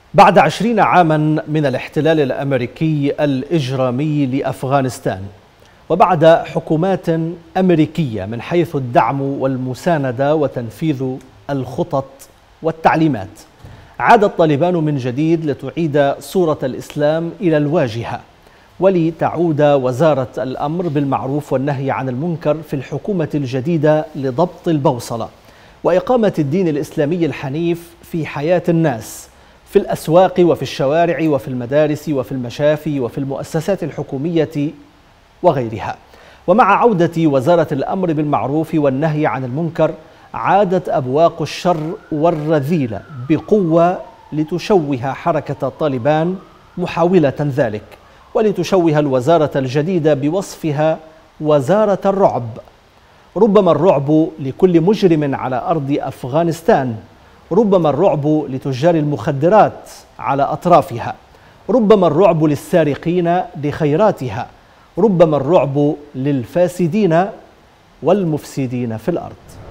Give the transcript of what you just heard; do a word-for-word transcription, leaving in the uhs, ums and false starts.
بعد عشرين عاما من الاحتلال الأمريكي الإجرامي لأفغانستان، وبعد حكومات أمريكية من حيث الدعم والمساندة وتنفيذ الخطط والتعليمات، عادت طالبان من جديد لتعيد صورة الإسلام إلى الواجهة، ولتعود وزارة الأمر بالمعروف والنهي عن المنكر في الحكومة الجديدة لضبط البوصلة وإقامة الدين الإسلامي الحنيف في حياة الناس، في الأسواق وفي الشوارع وفي المدارس وفي المشافي وفي المؤسسات الحكومية وغيرها. ومع عودة وزارة الأمر بالمعروف والنهي عن المنكر، عادت أبواق الشر والرذيلة بقوة لتشوه حركة طالبان محاولة ذلك، ولتشوه الوزارة الجديدة بوصفها وزارة الرعب. ربما الرعب لكل مجرم على أرض أفغانستان، ربما الرعب لتجار المخدرات على أطرافها، ربما الرعب للسارقين لخيراتها، ربما الرعب للفاسدين والمفسدين في الأرض.